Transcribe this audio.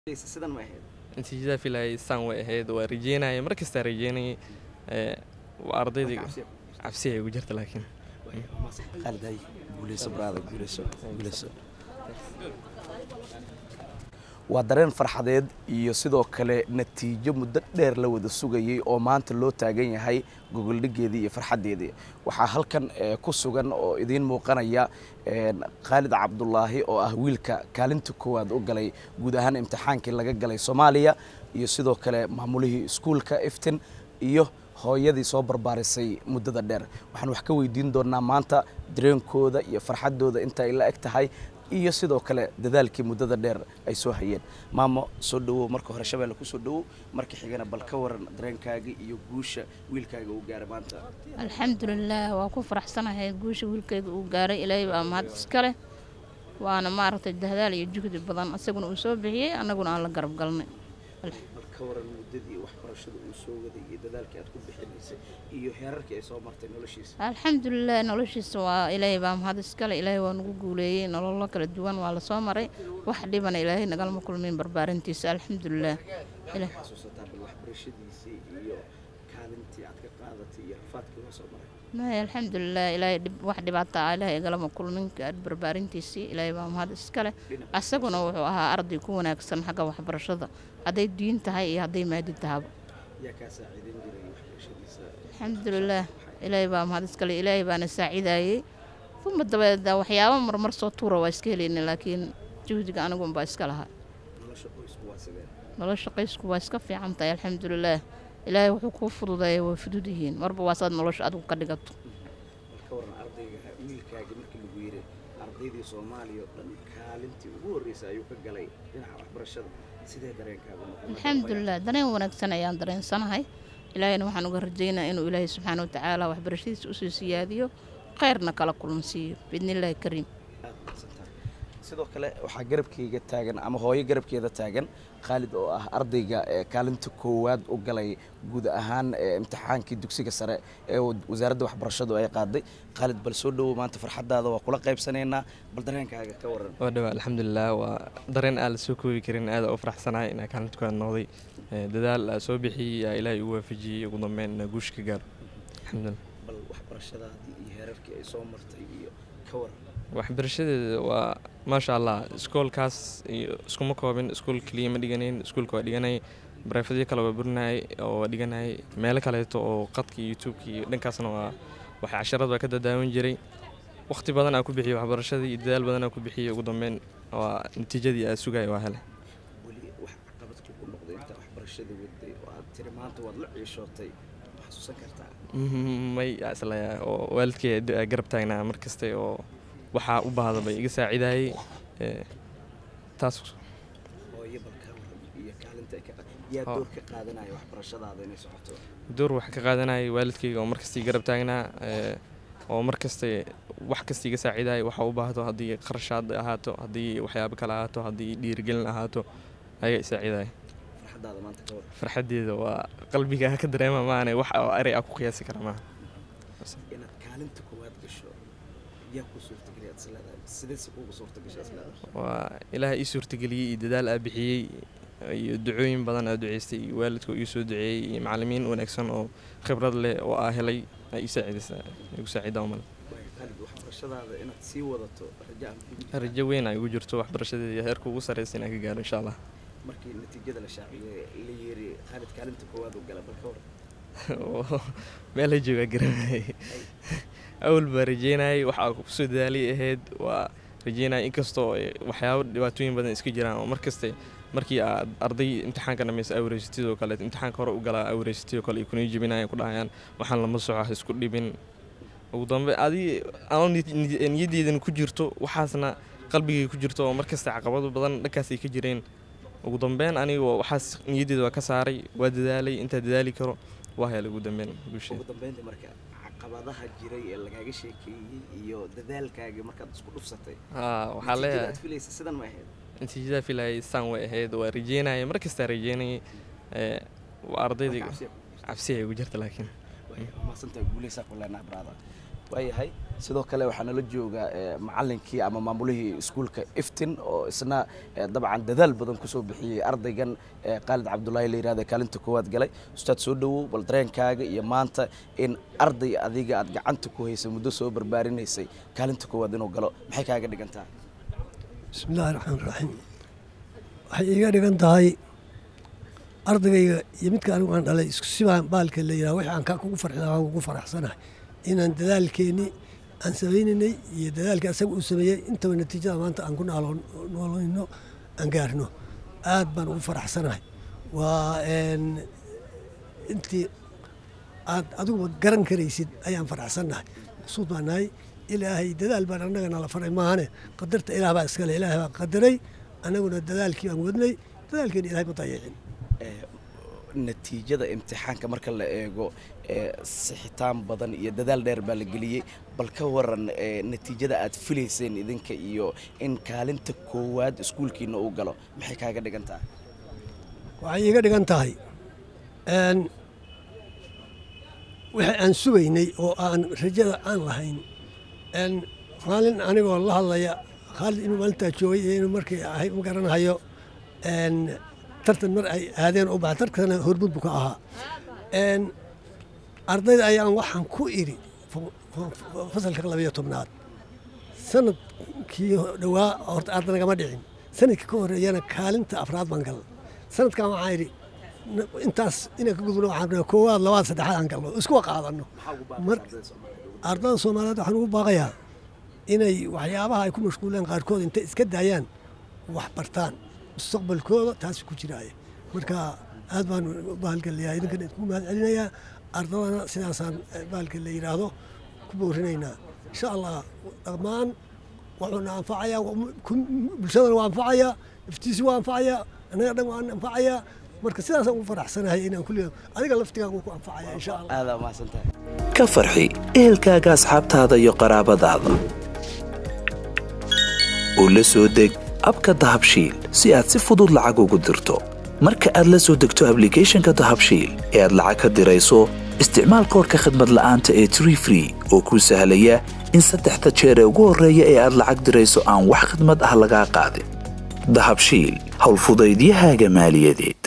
sidan ma ahayd natiijada filayay san way ahayd waa rajeynayay mar kasta rajeynayay waa ardaydii cabsi ay ugu jirta laakiin qalday guuleyso brother guuleyso waa dareen farxadeed iyo sidoo kale natiijo muddo dheer la wada sugayay oo maanta loo taagan yahay gogoldhigeedii iyo farxadeedii waxaa halkan ku sugan oo idiin muuqanaya Khalid Cabdullaahi oo ah wiilka kaalinta koowaad u galay guud ahaan imtixaankii laga galay Soomaaliya iyo sidoo kale maamulihii iskuulka Iftin iyo hooyadii soo barbaarisay muddada dheer waxaan wax ka weydiin doonaa maanta dareenkooda iyo farxadooda inta ay la eg tahay iyo sidoo kale dadaalkii muddada dheer ay soo hayeen maamo soo dhawo marka hore Shabeelle ku soo dhawo markii xigana bal ka waran dareenkaaga iyo guusha wiilkaaga uu gaaray maanta alxamdulillah waa ku faraxsanahay guusha wiilkayga uu gaaray Ilaahay baa mahad iska leh waana maaragtay dadaal iyo juhdi badan asaguna uu soo bixiyay anaguna aan la garab galnay ka waran muddadii waxbarashada uu soo waday iyo dadaalkii aad ku bixinaysay iyo heerarkii ay soo martay noloshiisa alxamdulillah noloshiisa waa Ilaahay baa mahad iska leh Ilaahay waa nagu guuleeyay nolol kala duwan waa la soo maray wax dhibana Ilaahay nagalma kulmin barbaarintiisa alxamdulillah Ilaahay xasuusataa waxbarashadiisa iyo kaalintii aad ka qaadatay iyo rafaadkii uu soo maray ما الحمد لله إلهي واحد بعطى إلهي قلم كل منك بربارنتيسي إلهي بام هذا السكالة أسقنا وها أرض يكون أكثر حاجة وحبر الشذا هذا الدين تهاي هذا ما يدين تهاب يا كساعدين الحمد لله إلهي بام هذا السكالة إلهي بان السعيدة ثم الدبا وحياة مر صوتورة واسكيلين لكن جهدك أنا قوم باسكالها نلاش قيس كواسك في عمتي الحمد لله إلهي وحكو فضوضاي وفدوديين مربا واساد نلاش أدو قدقاتو كورن أرضيها ويلكاجي مركي لغويري أرضيدي صوماليا كالنتي وغوريسا أيو كقالي دينها waxbarashada sidee dareenkaaga الحمد لله dareen wanaagsan ayaan dareensanahay ilaahayna waxaan uga rajaynaa inuu ilaahay subxaanahu wa tacaala waxbarashadiisa u soo siyaadiyo khayrna kala kulmsiiyo biidnillaahi kariim sidoo kale waxaa garabkayga taagan ama hooyo garabkeeda taagan Khalid oo ah ardayga kaalinta koowaad u galay guud ahaan imtixaankii dugsiga sare ee wasaaradda waxbarashadu ay qaaday Khalid bal soo dhawo maanta farxadaada waa kula qaybsanaynaa bal dareenkaaga ka waran waa dhawa alxamdulillah waa dareen aan la soo koobi karin aad u faraxsanahay in kaalinta koowaad noqday dadaal soo bixiyay Ilaahay ugu waafajiyay ugu dambeyn guush ka gaar alxamdulillah bal waxbarashadaadii iyo heerarkii ay soo martay iyo ka waran waxbarashadeeda waa maasha Allah iskoolkaas iskuma koobin iskool kaliya ma dhiganeyn iskoolka waa dhiganay barafadii kale waa burinay oo dhiganay meel kale oo qadka YouTube-ka iyo dhankaasna waa waxa casharada ka dadaawan jiray waqti badan aan ku bixiyay waxbarashada iyo dadaal badan aan ku bixiyay ugu dambeyn waa natiijadii aan sugay waa helay wali wax qabad ku noqday inta waxbarashada waday oo aad tiri maanta waad la ciishootay xasuusan kartaa may asla oo waalidkay garab taagnaa markasta oo waxa u baahdo bay iga saacidaayay taas oo yabalka iyo kaalinta ay ka yaa door ka qaadanaya waxbarashadaada inay socoto door wax ka qaadanaya waalidkayga oo markasta garab taagnaa oo markasta wax kasta iga saacidaayay waxa u baahdo hadii qarashaad ahaato hadii waxyaabo kale ahaato hadii dhiirigelin ahaato ayaa saacidaayay farxadaada maanta ka war farxadeeda waa qalbiga ka dareema maana wax aray ku qiyaasi kara ma inaad kaalinta koowaad gasho yaa ku suurtageliyay sidee ugu suurtagashay waa ilaahay ii suurtageliyay dadaal aan bixiyay iyo ducooyin badan aan duceystay waalidku ii soo duceeyay iyo macallimiin wanaagsan oo khibrad leh oo aan helay ay igu saacidaa mal waxbarashadaada inaad sii wadato rajo weyn ay ugu jirto waxbarashadeeda heerka ugu sareysa inaan ka gaaro insha Allah markii natiijada la shaaciyay la yiri Khalid kaalinta koowaad u galay balka hor meel jooga garamay أول برجيناي وحاكم سودالي هاد ورجيناي إنكستو وحياة دواتوين بدن إسكجران ومركزتي مركي أرضي امتحان كنا مس أوريستي وكالت امتحان كرو وقلا أوريستي وكال يكون يجي بينا يقول عيان وحنا لما صعه يسكت لي بين وضم هذه أنا نيدي إذا كجرتو وحاسنا قلبي كجرتو ومركزتي عقبات بدن لكاسي كجرين وضم بين أنا وحاس نيدي ذو كساري ودالي أنت دالي كرو وهي اللي قدام بين وشيء وضم بين مركز qabadaha jiray ee lagaaga sheekeeyay iyo dadaalkaaga markaad isku dhufsatay waxa leeyahay filaysa sidan ma ahayd natiijada filayay san way ahayd waa rajeynayay mar kasta rajeynayay waa ardaydii cabsi ay ugu jirta laakiin ma santa guuleysa kullana brother way hay sidoo kale waxaa nala jooga macallinkii ama maamulihii iskuulka iftin oo isna dabcan dadaal badan kusoo bixiyey ardaygan Khalid Cabdullaahi la yiraahdo kaalinta koowaad galay ustaad soo dhawow bal dareenkaaga iyo maanta in arday adiga aad gacanta ku haysay muddo soo barbaarinaysay kaalinta koowaad inuu galo maxay kaaga dhigan tahay bismillaahi raxmaani raxiim waxay iga dhigan tahay ardayga iyo midka anigu aan dhalay isku sibaan baalka la yiraahdo wixii aan ka kugu farxay ugu faraxsanahay inaan dadaalkeeni aan sameynay iyo dadaalka asaga uu sameeyay inta natiijada maanta aan ku nooleyno aan gaarno aad baan ugu faraxsanahay waa intii aad adigu garan karaysid ayaan faraxsanahay suud baan nahay ilaahay dadaal baan annagana la faray maahane qadarta ilaah baa iskale ilaahay baa qadaray annaguna dadaalkii aan wadnay dadaalkeena ilaahay ma dayacin natiijada imtixaanka marka la eego sixitaan badan iyo dadaal dheer baa la geliyey bal ka waran natiijada aad filayseen idinka iyo in kaalinta koowaad iskuulkiina uu galo maxay kaaga dhigan tahay waxay iga dhigan tahay wixii aan sugaynay oo aan rajada aan lahayn maalin anigoo la hadlaya Khalid inuu maalintaa joogay iyo inuu markii ahay ma garanayo tartan mar ay aadeen oo baa tartana hormud buka ahaa ardayda ayaan waxaan ku iri fasalka 12aad sanadkii dhawaa horta ardayda kama dhicin sanadkii ka horeeyana kaalinta afraad baan galay sanadkan waxaan iri intaas inaan ka gudubno waxaan rabnaa koowaad labaad saddexaad aan galno isku qaadano ardayda Soomaaliyeed waxaan ugu baaqayaa inay waxyaabaha ay ku mashquulaan qaarkood inta iska daayaan wax bartaan mustaqbalkooda taas ku jiraaya marka aad baan baalka leeyahay idinkan ku mahad celinayaa ardadana sidaasaan baalka la yiraahdo ku boorinaynaa insha Allah dhammaan waxuna anfacaya bulshadana waa anfacaya iftiisi waa anfacaya anaga dhan waa anfacaya marka sidaasaan ugu faraxsanahay inaan kulliga adiga laftigaaga ku anfacaya insha Allah aad ma santahay ka farxi ehelkaaga asxaabtaada iyo qaraabadaada oo la soo deg abka dahabshiil si aad si fudud lacag ugu dirto marka aad la soo degto applicationka dahabshiil ee aad lacag ka dirayso isticmaal koodka khidmad la'aanta ee Tree Free oo kuu sahlaya in 3 jeer ee ugu horeeya ee aad lacag dirayso aan wax khidmad ah laga qaadin dahabshiil hawl fudaydiyahaaga maaliyadeed